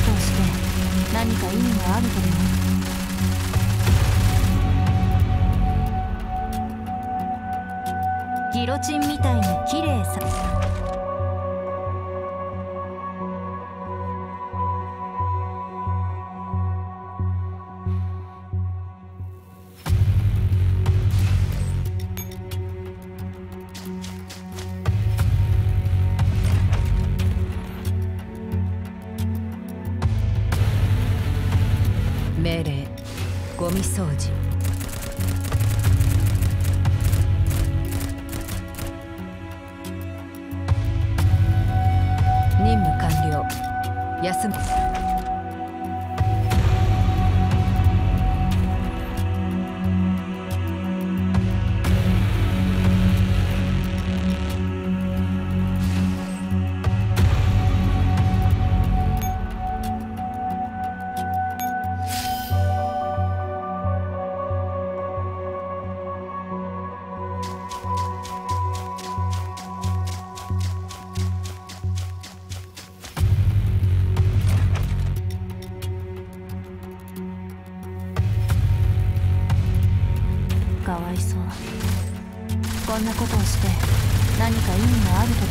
ことをして何か意味があるとでも？ギロチンみたいに綺麗さ。 命令、ゴミ掃除。任務完了。休む。 かわいそう。こんなことをして何か意味があると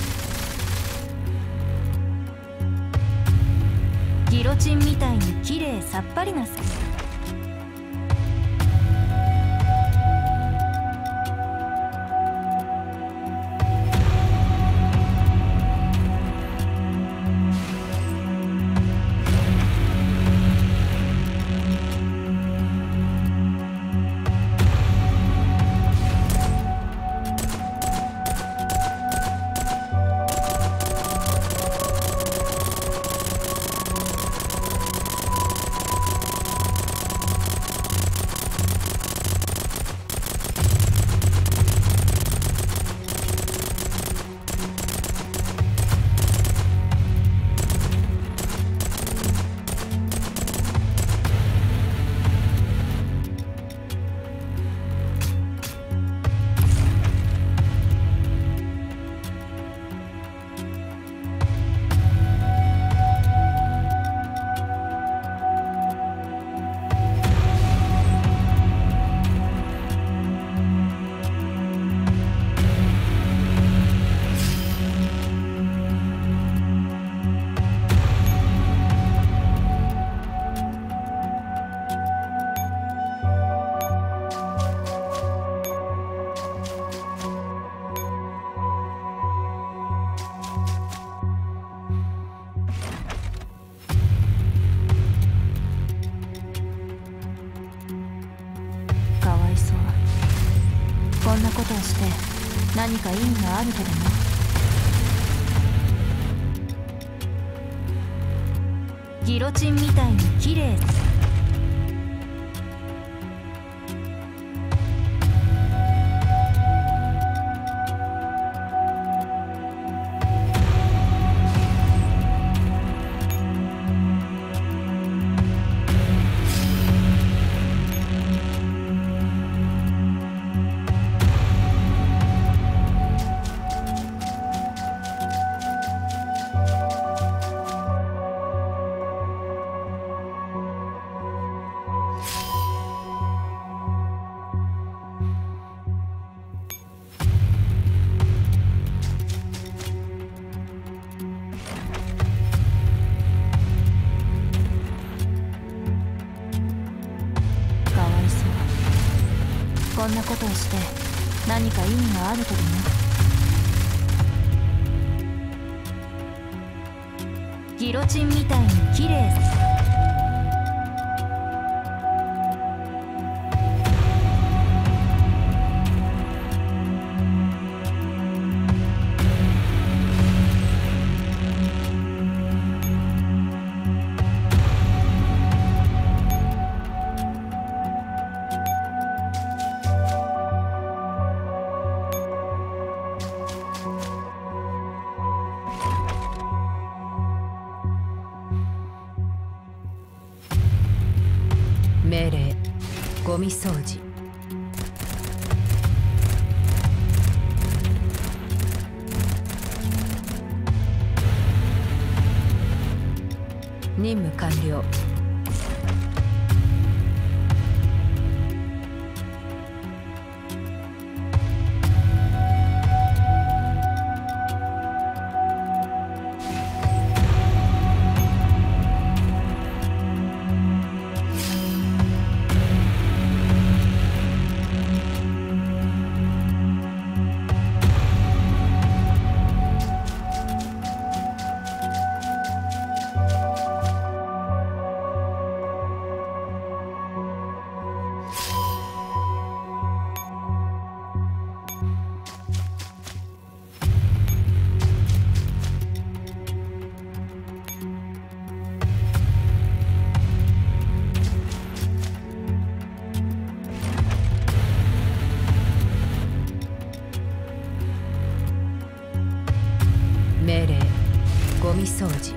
でも？ギロチンみたいに綺麗さっぱりなさ。こんなことをして何か意味があるとでも？ギロチンみたいに綺麗さ。こんなことをして何か意味があるとでも？ギロチンみたいに綺麗さ。 命令、ゴミ掃除。 任務完了。命令、ゴミ掃除。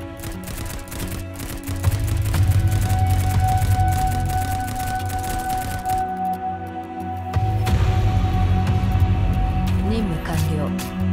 任務完了。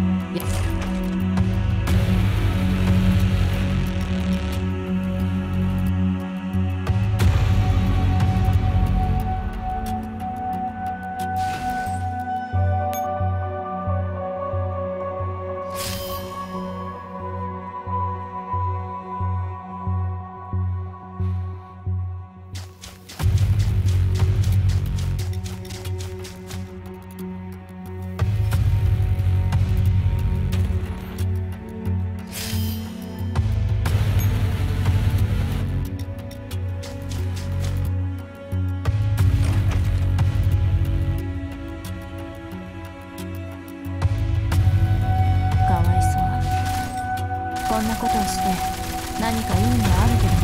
こんなことをして何か意味があるけど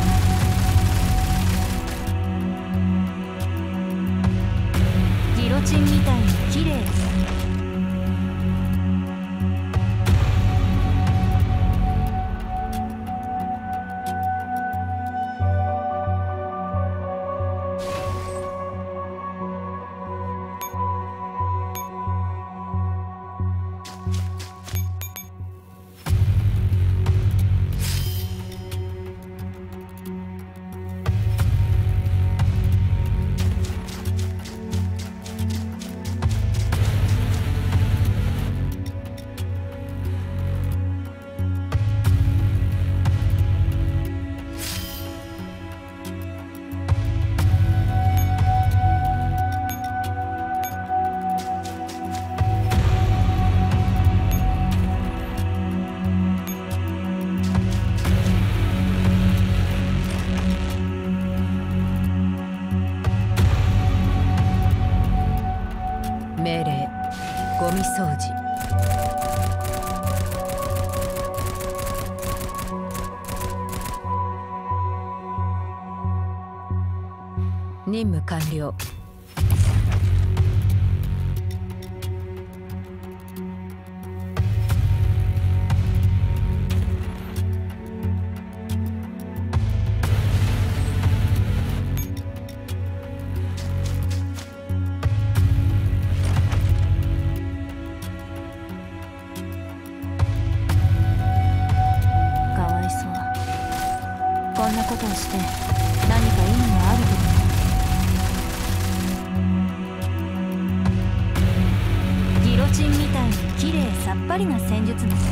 な。ギロチンみたいに綺麗です。命令、ゴミ掃除。任務完了。こんなことをして何か意味があるけどな。ギロチンみたいに綺麗さっぱりな戦術です。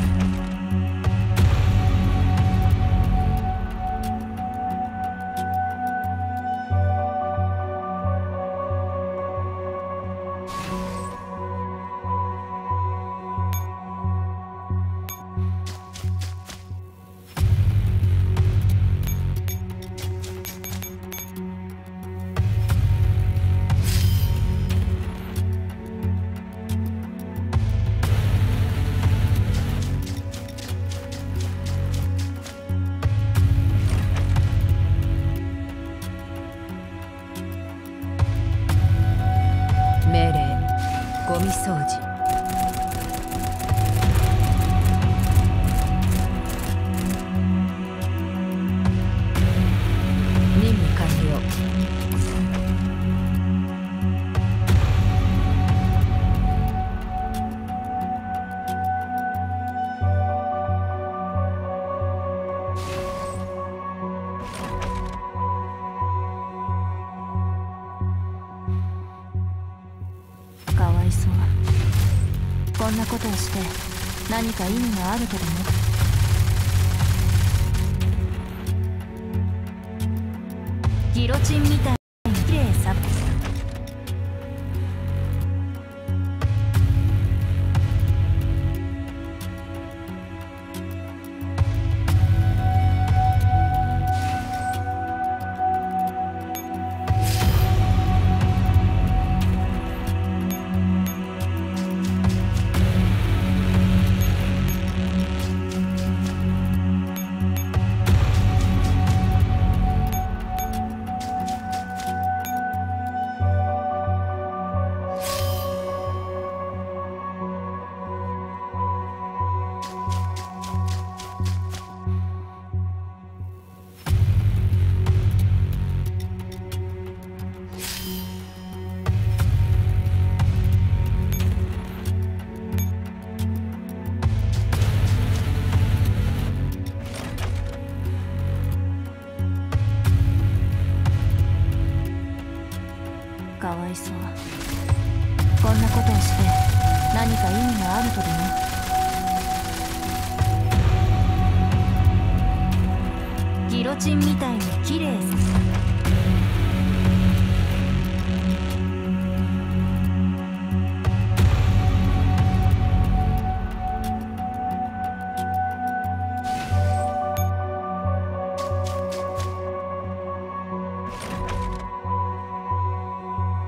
命令、ゴミ掃除。任務完了。 こんなことをして何か意味があるとでも？ギロチンみたいに綺麗さ。かわいそう。こんなことをして何か意味があるとでも？ギロチンみたいに綺麗さ。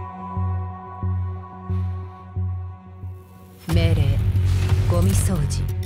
命令ゴミ掃除。